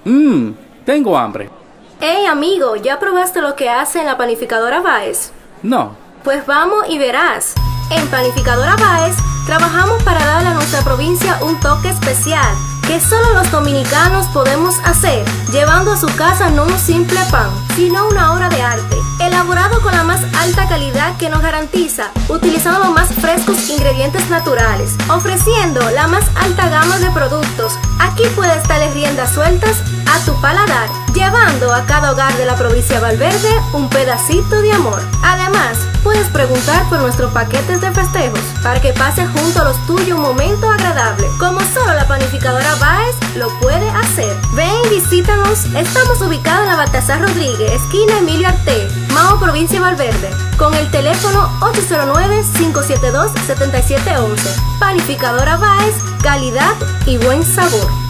Tengo hambre. Hey amigo, ¿ya probaste lo que hace en la panificadora Báez? No. Pues vamos y verás. En Panificadora Báez trabajamos para darle a nuestra provincia un toque especial que solo los dominicanos podemos hacer, llevando a su casa no un simple pan, sino una obra de arte, elaborado con la más alta calidad que nos garantiza, utilizando los más frescos ingredientes naturales, ofreciendo la más alta gama de productos. Aquí puedes darle riendas sueltas a tu paladar, llevando a cada hogar de la provincia de Valverde un pedacito de amor. Además, puedes preguntar por nuestros paquetes de festejos para que pases junto a los tuyos un momento agradable, como solo la Panificadora Báez lo puede hacer. Ven y visítanos. Estamos ubicados en la Baltasar Rodríguez, esquina Emilio Arte, Mao, provincia de Valverde, con el teléfono 809-572-7711. Panificadora Báez, calidad y buen sabor.